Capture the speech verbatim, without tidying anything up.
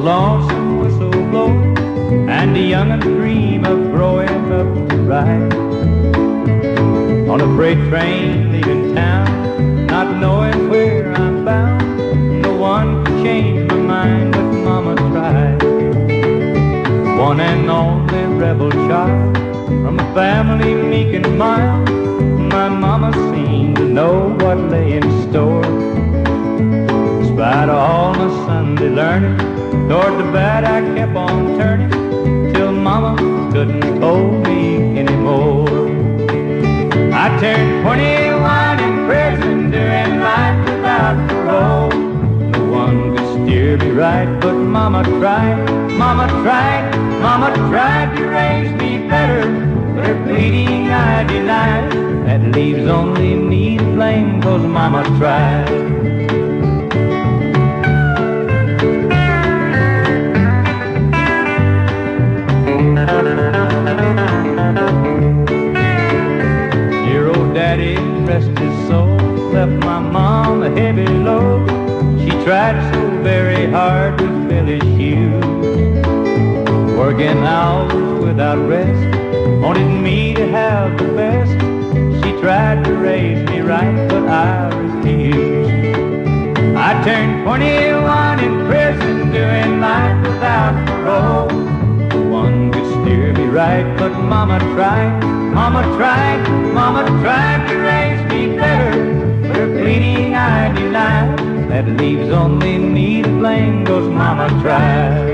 lonesome whistle blow, and the young'uns dream of growing up to ride on a freight train leaving town, not knowing where I'm bound. No one could change my mind, but Mama tried. One and only rebel child from a family meek and mild, my mama seemed to know what lay in store. Despite all my Sunday learning, toward the bad I kept on turning, till Mama couldn't hold me anymore. I turned twenty-one in prison, doing life without parole. No one could steer me right, but Mama tried, Mama tried, Mama tried to raise me better, but her pleading I denied. That leaves only me to blame, 'cause Mama tried. Dear old Daddy, rest his soul, left my mom a heavy load. She tried so very hard to fill his shoes, working hours without rest, wanted me to have the best. She tried to raise me right, but I refused. I turned twenty-one in prison, doing life without parole. No one could steer me right, but Mama tried, Mama tried, Mama tried to raise me better, but her pleading I denied. That leaves only me to blame, 'cause Mama tried.